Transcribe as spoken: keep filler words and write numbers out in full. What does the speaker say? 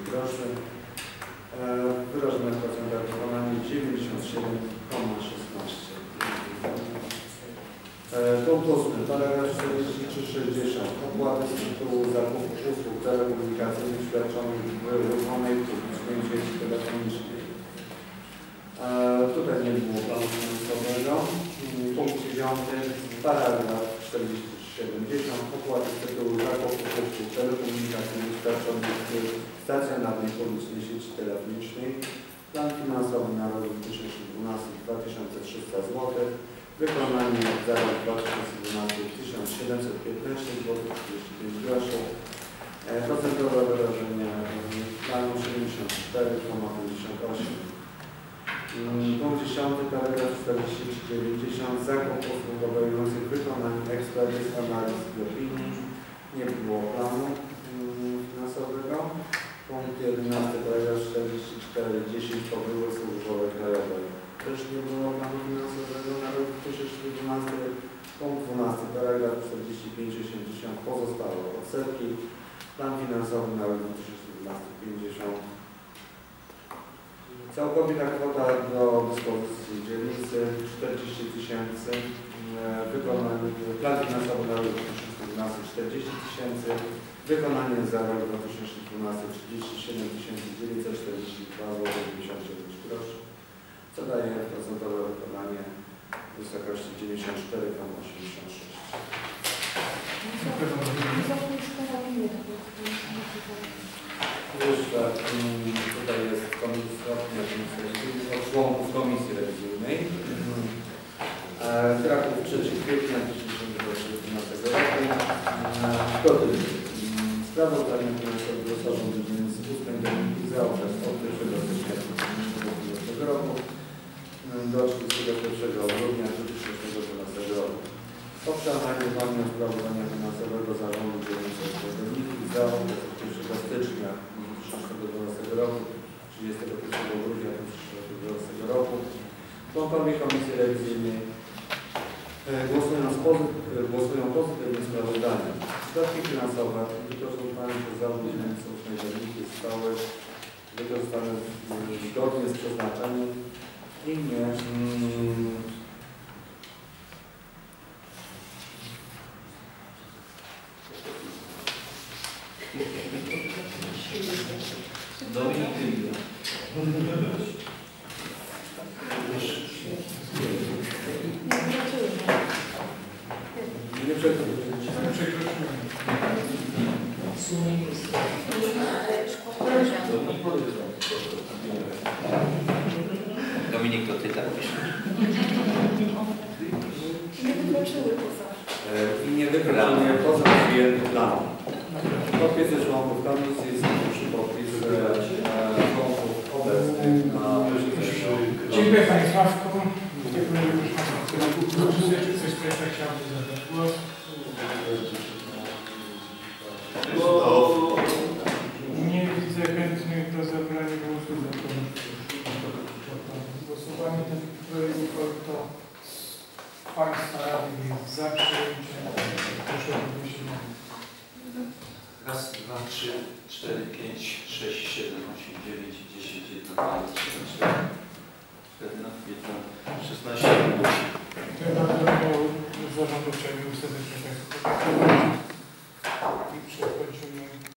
groszy. Wyrażone w procentach wykonanie dziewięćdziesiąt siedem przecinek szesnaście. Punkt ósmy, paragraf czterdzieści trzy sześćdziesiąt. Opłaty z tytułu zakupu usług telekomunikacyjnych świadczonych w ruchomej publicznej sieci telefonicznej. Tutaj nie było planu finansowego. Punkt dziewiąty, paragraf czterdzieści trzy siedemdziesiąt. Opłaty z tytułu zakupu usług telekomunikacyjnych świadczonych w stacjonarnej publicznej sieci telefonicznej. Plan finansowy na rok dwa tysiące dwunasty dwa tysiące trzysta złotych. Wykonanie za rok dwa tysiące dwunasty tysiąc siedemset piętnaście złotych trzydzieści pięć groszy. Procentowe wyrażenie planu siedemdziesiąt cztery przecinek pięćdziesiąt osiem. Punkt dziesiąty, paragraf czterdzieści trzy dziewięćdziesiąt. Zakup usług obejmujących wykonanie ekspertyz, analiz i opinii. Nie było planu finansowego. Punkt jedenasty, paragraf czterdzieści cztery dziesięć. Pobyły służbowe krajowe. Też nie było planu finansowego na rok dwa tysiące dwunasty. Punkt dwunasty, paragraf czterdzieści pięć osiemdziesiąt. Pozostałe odsetki. Plan finansowy na rok dwa tysiące dwunasty pięćdziesiąt. Całkowita kwota do dyspozycji dzielnicy czterdzieści tysięcy. Wykonanie, plan finansowy na rok dwa tysiące dwunasty czterdzieści tysięcy. Wykonanie za rok dwa tysiące dwunasty trzydzieści siedem tysięcy dziewięćset czterdzieści dwa złote dziewięćdziesiąt dziewięć groszy, co daje procentowe wykonanie w wysokości dziewięćdziesiąt cztery przecinek osiemdziesiąt sześć. Jeszcze tutaj jest komisja od członków komisji rewizyjnej. Kraków trzeciego kwietnia dwa tysiące dwunastego roku. Zgodnie sprawozdanie finansowego zarządu dzielnicy uwzględnionych za okres od pierwszego stycznia dwa tysiące dwunastego roku do trzydziestego pierwszego grudnia dwa tysiące dwunastego roku. Obszar nagrywania sprawozdania finansowego zarządu dzielnicy uwzględnionych za okres od pierwszego stycznia dwa tysiące dwunastego roku do trzydziestego pierwszego grudnia dwa tysiące dwunastego roku. Członkowie komisji rewizyjnej Głosując pozyt, głosują pozytywnie sprawozdanie. Środki finansowe wykorzystane przez zarząd dzielnicy uwzględnionych zostały wykorzystane zgodnie z przeznaczeniem i nie mm, nie przekroczyłem. Dominik, to ty tak piszesz? Nie wykroczyły poza. I nie wykroczyły poza przyjęty plan. Podpisy członków komisji są przypodpis członków obecnych na posiedzeniu. Dziękuję Panie Sławku. Dziękuję również Czy ktoś z Państwa chciałby zabrać głos? Nie widzę chętnych do zabrania głosu. Głosowanie ten projekt uchwały to Państwa Rady jest za przyjęciem. Proszę o odniesienie. Raz, dwa, trzy, cztery, pięć, sześć, siedem, osiem, dziewięć, dziesięć, jeden, dwa, trzy, cztery, czternaście, piętnaście, szesnaście. Dziękuję bardzo. Zarządu chciałbym serdecznie Państwu podziękować i przechodzimy